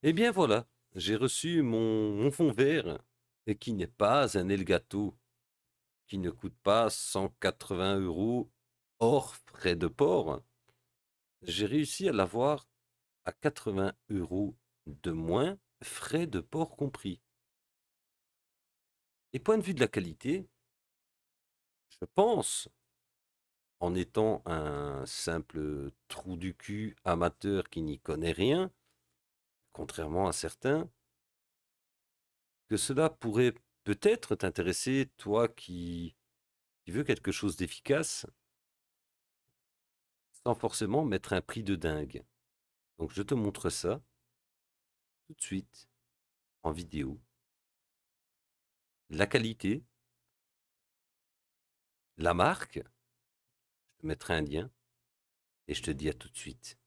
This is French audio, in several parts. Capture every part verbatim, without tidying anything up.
Eh bien voilà, j'ai reçu mon, mon fond vert, et qui n'est pas un Elgato, qui ne coûte pas cent quatre-vingts euros hors frais de port. J'ai réussi à l'avoir à quatre-vingts euros de moins, frais de port compris. Et point de vue de la qualité, je pense, en étant un simple trou du cul amateur qui n'y connaît rien, contrairement à certains, que cela pourrait peut-être t'intéresser, toi qui, qui veux quelque chose d'efficace, sans forcément mettre un prix de dingue. Donc je te montre ça tout de suite en vidéo. La qualité, la marque, je te mettrai un lien et je te dis à tout de suite.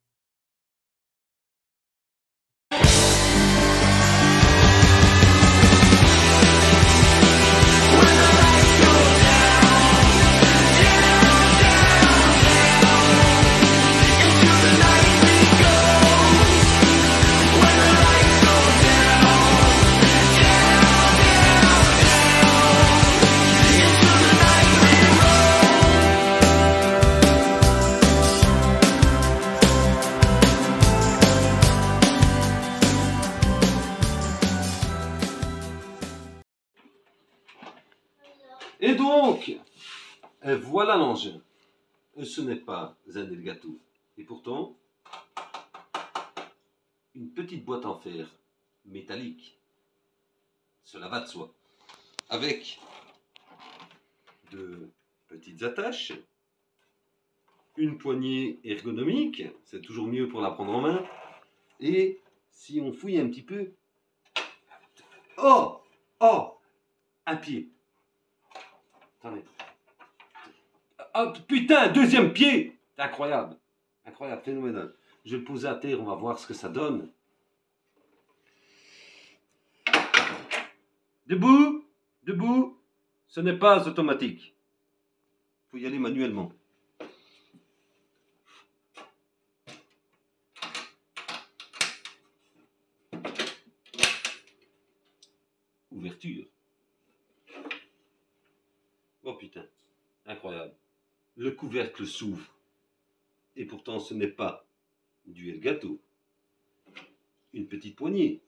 Et donc, euh, voilà l'engin. Euh, Ce n'est pas un Elgato. Et pourtant, une petite boîte en fer métallique, cela va de soi, avec de petites attaches, une poignée ergonomique, c'est toujours mieux pour la prendre en main, et si on fouille un petit peu, oh, oh, un pied. Attendez. Oh, putain, deuxième pied. Incroyable. Incroyable, phénoménal. Je vais le poser à terre, on va voir ce que ça donne. Debout, debout. Ce n'est pas automatique. Il faut y aller manuellement. Ouverture. Oh putain, incroyable. Le couvercle s'ouvre. Et pourtant ce n'est pas du Elgato. Une petite poignée.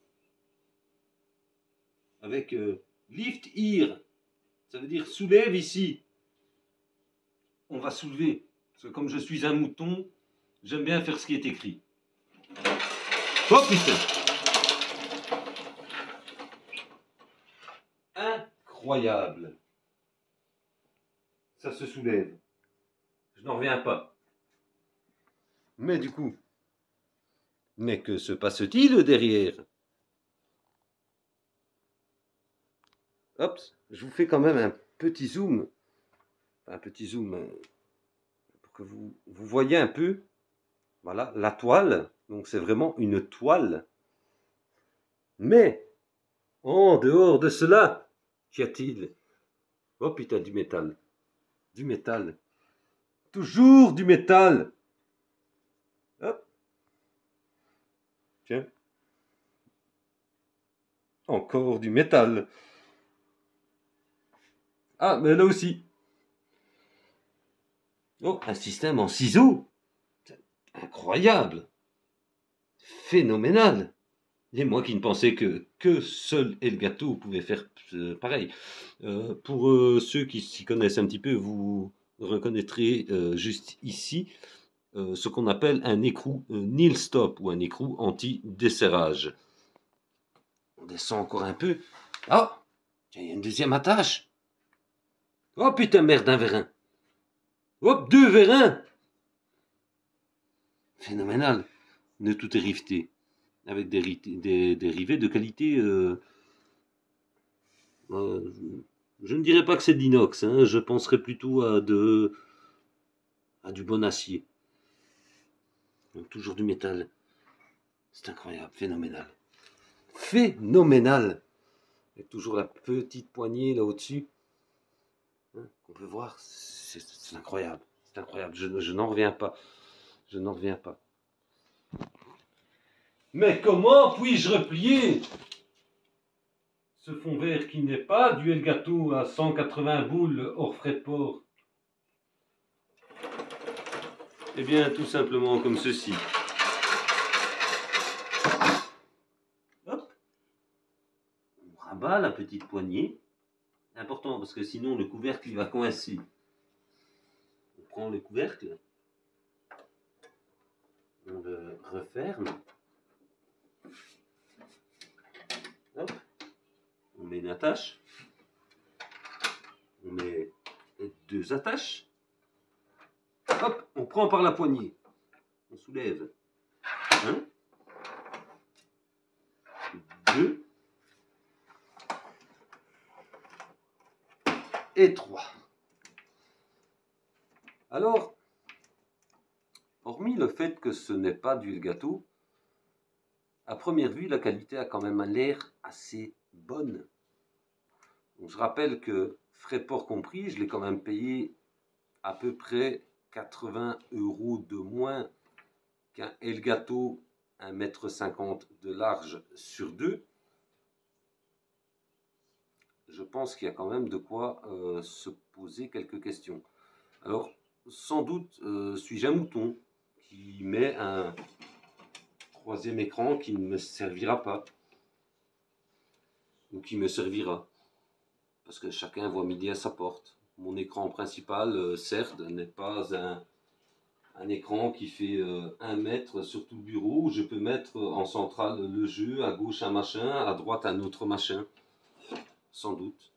Avec euh, lift here. Ça veut dire soulève ici. On va soulever. Parce que comme je suis un mouton, j'aime bien faire ce qui est écrit. Oh putain. Incroyable. Ça se soulève. Je n'en reviens pas. Mais du coup, mais que se passe-t-il derrière? Hop, je vous fais quand même un petit zoom. Un petit zoom euh, pour que vous, vous voyez un peu. Voilà, la toile. Donc c'est vraiment une toile. Mais, en dehors de cela, qu'y a-t-il? Oh putain, du métal. Du métal. Toujours du métal. Hop. Tiens. Encore du métal. Ah, mais là aussi. Oh, un système en ciseaux. Incroyable. Phénoménal. Et moi qui ne pensais que, que seul Elgato pouvait faire euh, pareil. Euh, pour euh, ceux qui s'y connaissent un petit peu, vous reconnaîtrez euh, juste ici euh, ce qu'on appelle un écrou euh, nil stop ou un écrou anti-desserrage. On descend encore un peu. Ah, oh, il y a une deuxième attache. Oh putain, merde, un vérin. Hop, deux vérins. Phénoménal. Le tout est rifté. Avec des, des, des rivets de qualité... Euh, euh, je ne dirais pas que c'est de l'inox, hein, je penserais plutôt à, de, à du bon acier. Donc toujours du métal. C'est incroyable, phénoménal. Phénoménal. Avec toujours la petite poignée là au-dessus. Hein, qu'on peut voir, c'est incroyable. C'est incroyable, je, je n'en reviens pas. Je n'en reviens pas. Mais comment puis-je replier ce fond vert qui n'est pas du Elgato à cent quatre-vingts boules hors frais de port? Eh bien, tout simplement comme ceci. Hop. On rabat la petite poignée. Important parce que sinon le couvercle il va coincer. On prend le couvercle. On le referme. Hop. On met une attache. On met deux attaches. Hop, on prend par la poignée. On soulève. Un. Deux. Et trois. Alors, hormis le fait que ce n'est pas du Elgato, à première vue, la qualité a quand même l'air assez bonne. Donc, je rappelle que, frais de port compris, je l'ai quand même payé à peu près quatre-vingts euros de moins qu'un Elgato un mètre cinquante de large sur deux. Je pense qu'il y a quand même de quoi euh, se poser quelques questions. Alors, sans doute, euh, suis-je un mouton qui met un troisième écran qui ne me servira pas, ou qui me servira, parce que chacun voit midi à sa porte. Mon écran principal, euh, certes, n'est pas un, un écran qui fait euh, un mètre sur tout le bureau, où je peux mettre en centrale le jeu, à gauche un machin, à droite un autre machin, sans doute.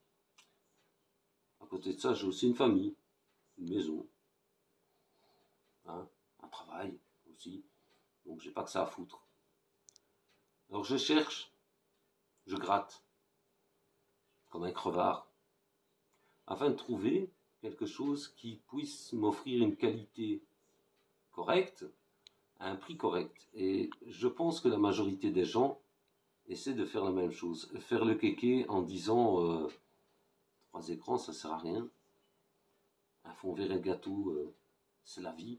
À côté de ça, j'ai aussi une famille, une maison, hein, un travail aussi, donc j'ai pas que ça à foutre. Alors je cherche, je gratte, comme un crevard, afin de trouver quelque chose qui puisse m'offrir une qualité correcte à un prix correct. Et je pense que la majorité des gens essaient de faire la même chose, faire le kéké en disant euh, trois écrans ça sert à rien, un fond vert et gâteau euh, c'est la vie.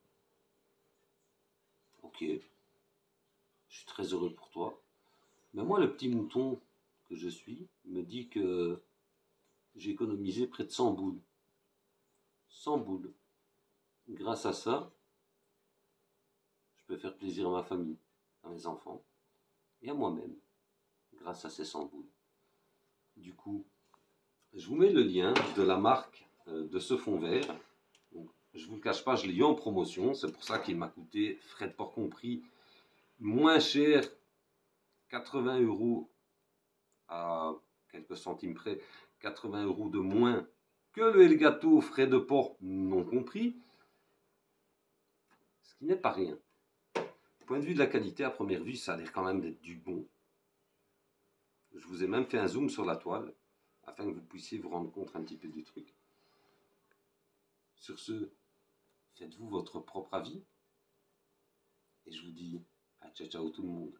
Ok, je suis très heureux pour toi, mais moi le petit mouton que je suis me dit que j'ai économisé près de cent boules. cent boules. Grâce à ça, je peux faire plaisir à ma famille, à mes enfants et à moi-même, grâce à ces cent boules. Du coup, je vous mets le lien de la marque euh, de ce fond vert. Donc, je ne vous le cache pas, je l'ai eu en promotion. C'est pour ça qu'il m'a coûté, frais de port compris, moins cher, quatre-vingts euros à quelques centimes près, quatre-vingts euros de moins que le Elgato, frais de port non compris. Ce qui n'est pas rien. Du point de vue de la qualité, à première vue, ça a l'air quand même d'être du bon. Je vous ai même fait un zoom sur la toile, afin que vous puissiez vous rendre compte un petit peu du truc. Sur ce, faites-vous votre propre avis. Et je vous dis à ciao ciao tout le monde.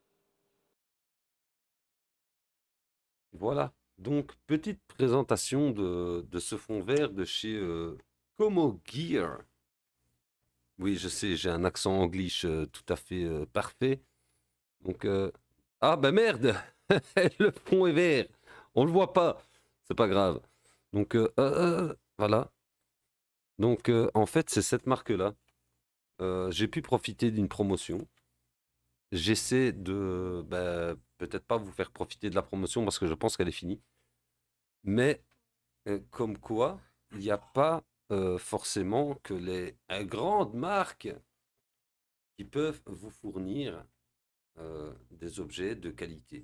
Voilà, donc petite présentation de, de ce fond vert de chez euh, Como Gear. Oui, je sais, j'ai un accent anglais euh, tout à fait euh, parfait. Donc, euh... ah ben merde, le fond est vert, on le voit pas, c'est pas grave. Donc, euh, euh, voilà. Donc, euh, en fait, c'est cette marque-là. Euh, j'ai pu profiter d'une promotion. J'essaie de, bah, peut-être pas vous faire profiter de la promotion parce que je pense qu'elle est finie. Mais euh, comme quoi, il n'y a pas euh, forcément que les euh, grandes marques qui peuvent vous fournir euh, des objets de qualité.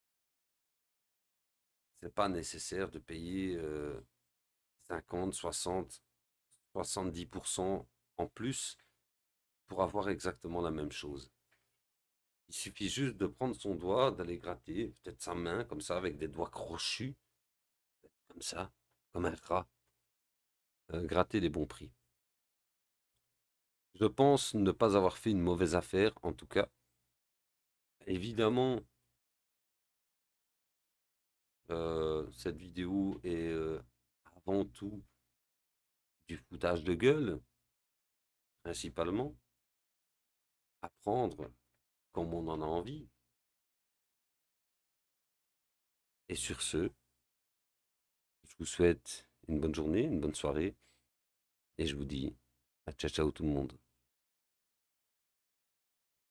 C'est pas nécessaire de payer euh, cinquante, soixante, soixante-dix pour cent en plus pour avoir exactement la même chose. Il suffit juste de prendre son doigt, d'aller gratter, peut-être sa main, comme ça, avec des doigts crochus, comme ça, comme un rat, euh, gratter les bons prix. Je pense ne pas avoir fait une mauvaise affaire, en tout cas. Évidemment, euh, cette vidéo est euh, avant tout du foutage de gueule, principalement. Apprendre comme on en a envie. Et sur ce, je vous souhaite une bonne journée, une bonne soirée, et je vous dis à ciao ciao tout le monde.